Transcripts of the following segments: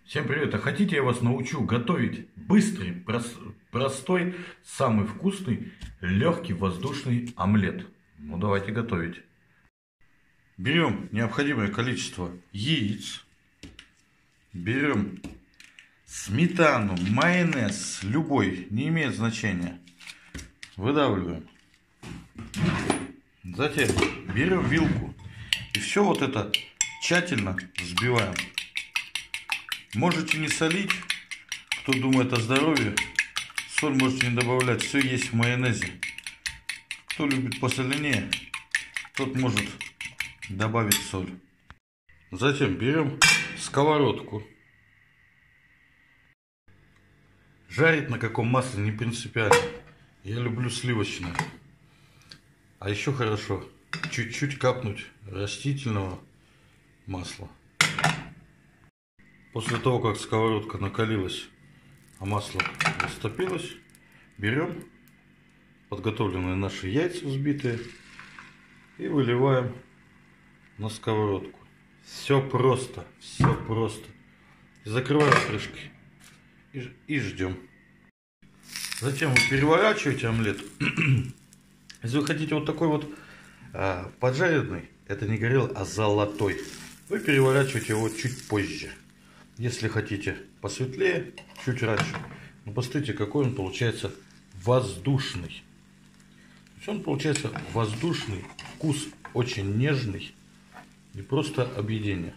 Всем привет! А хотите, я вас научу готовить быстрый, простой, самый вкусный, легкий воздушный омлет? Ну давайте готовить. Берем необходимое количество яиц. Берем сметану, майонез, любой, не имеет значения. Выдавливаем. Затем берем вилку и все вот это тщательно взбиваем. Можете не солить, кто думает о здоровье, соль можете не добавлять, все есть в майонезе. Кто любит посоленее, тот может добавить соль. Затем берем сковородку. Жарить на каком масле не принципиально. Я люблю сливочное. А еще хорошо чуть-чуть капнуть растительного масла. После того, как сковородка накалилась, а масло растопилось, берем подготовленные наши яйца взбитые и выливаем на сковородку. Все просто, все просто. И закрываем крышкой и ждем. Затем вы переворачиваете омлет. Если вы хотите вот такой вот поджаренный, это не горел, а золотой, вы переворачиваете его чуть позже. Если хотите посветлее, чуть раньше. Но посмотрите, какой он получается воздушный. То есть он получается воздушный, вкус очень нежный и просто объедение.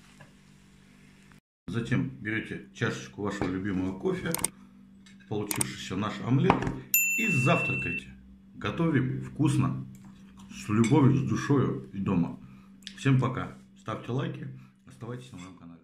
Затем берете чашечку вашего любимого кофе, получившийся наш омлет, и завтракайте. Готовим вкусно, с любовью, с душой и дома. Всем пока. Ставьте лайки, оставайтесь на моем канале.